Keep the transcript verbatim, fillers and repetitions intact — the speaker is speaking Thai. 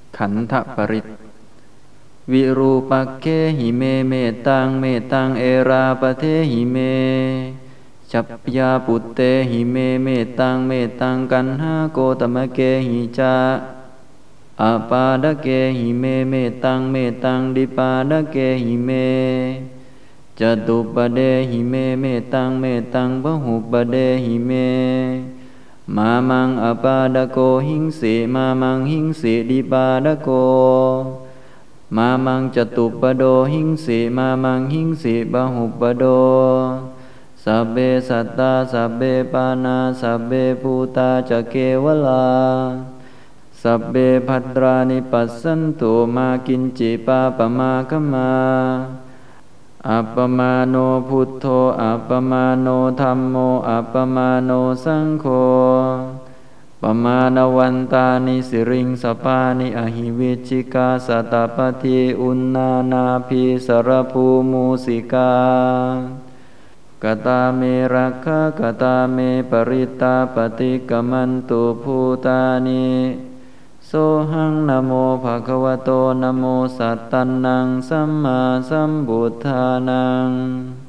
ขันธปริตวิรูปักเขหิเมเมตังเมตังเอราปเทหิเมชัพยาปุตเตหิเมเมตังเมตังกันหาโกตมะเกหิจาอาปาดเกหิเมเมตังเมตังดิปาดเกหิเมจตุปเดหิเมเมตังเมตังพหุปเดหิเมมามังอปาดโกหิงสีมามังหิงสีดิปาดโกมามังจตุปโดหิงสีมามังหิงสีบหุปโดสัพเพสัตตาสัพเพปานาสัพเพภูตาจะเกวลาสัพเพภัตรานิปัสสันตุมากินจิปาปมาคมาอัปปมาโนพุทโธอัปปมาโนธัมโมอัปปมาโนสังโฆปมาณวันตานิสิริงสปานิอหิวิจิกาสัตตปฏิอุณนานาภิสรภูมูสิกากตาเมรักขะกตาเมปริตาปฏิกมันตุภูตานิโสหังนะโมภะคะวะโตนะโมสัตตันนังสัมมาสัมพุทธานัง